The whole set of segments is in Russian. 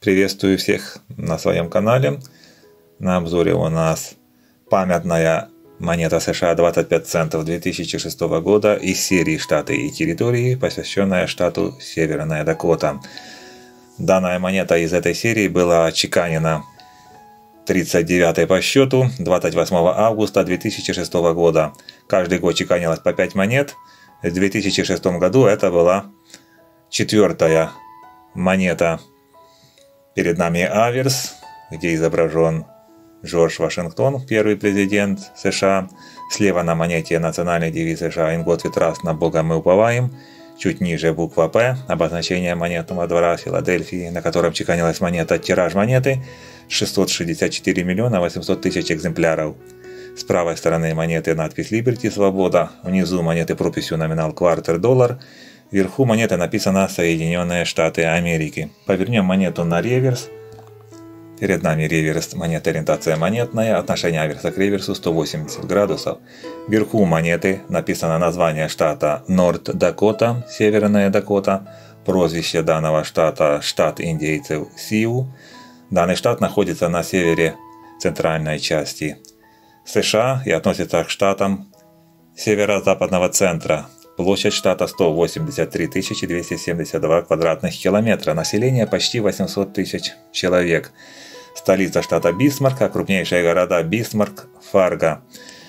Приветствую всех на своем канале. На обзоре у нас памятная монета США 25 центов 2006 года из серии «Штаты и территории», посвященная штату Северная Дакота. Данная монета из этой серии была отчеканена 39-й по счету 28 августа 2006 года. Каждый год чеканилось по 5 монет. В 2006 году это была 4-я монета. Перед нами аверс, где изображен Джордж Вашингтон, первый президент США. Слева на монете национальный девиз США «In God we trust», «На Бога мы уповаем». Чуть ниже буква «П», обозначение монетного двора Филадельфии, на котором чеканилась монета. Тираж монеты 664 миллиона 800 тысяч экземпляров. С правой стороны монеты надпись «Liberty» «Свобода». Внизу монеты прописью номинал «Квартер доллар». Вверху монеты написано «Соединенные Штаты Америки». Повернем монету на реверс. Перед нами реверс монеты, ориентация монетная, отношение аверса к реверсу 180 градусов. Вверху монеты написано название штата Норт-Дакота, Северная Дакота, прозвище данного штата штат индейцев Сиу. Данный штат находится на севере центральной части США и относится к штатам северо-западного центра. Площадь штата 183 272 квадратных километра. Население почти 800 тысяч человек. Столица штата Бисмарк, а крупнейшие города Бисмарк, Фарго.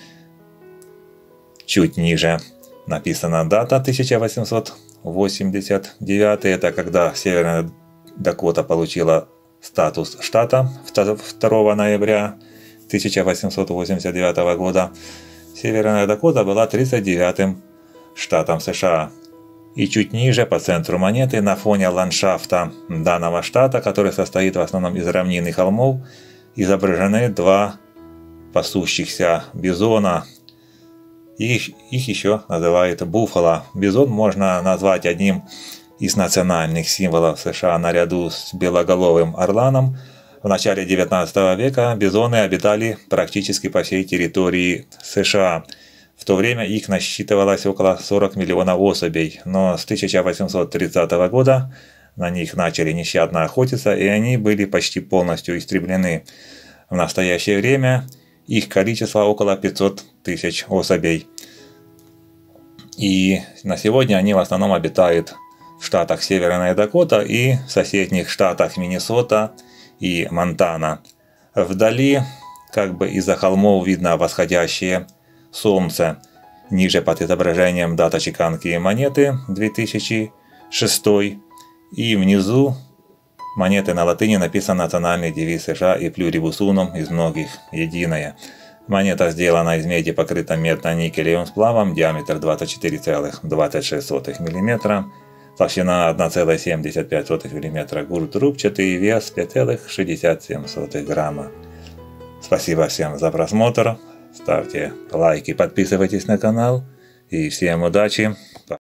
Чуть ниже написана дата 1889. Это когда Северная Дакота получила статус штата 2 ноября 1889 года. Северная Дакота была 39-м штатом США. И чуть ниже, по центру монеты, на фоне ландшафта данного штата, который состоит в основном из равнин и холмов, изображены два пасущихся бизона. Их еще называют буффало. Бизон можно назвать одним из национальных символов США наряду с белоголовым орланом. В начале 19 века бизоны обитали практически по всей территории США. В то время их насчитывалось около 40 миллионов особей, но с 1830 года на них начали нещадно охотиться, и они были почти полностью истреблены. В настоящее время их количество около 500 тысяч особей. И на сегодня они в основном обитают в штатах Северная Дакота и в соседних штатах Миннесота и Монтана. Вдали, как бы из-за холмов, видно восходящее солнце. Ниже под изображением дата чеканки монеты 2006. И внизу монеты на латыни написан национальный девиз США и плюрибус унум, из многих единое. Монета сделана из меди, покрыта медно-никелевым сплавом, диаметр 24,26 мм, толщина 1,75 мм, гурт трубчатый, вес 5,67 грамма. Спасибо всем за просмотр. Ставьте лайки, подписывайтесь на канал и всем удачи!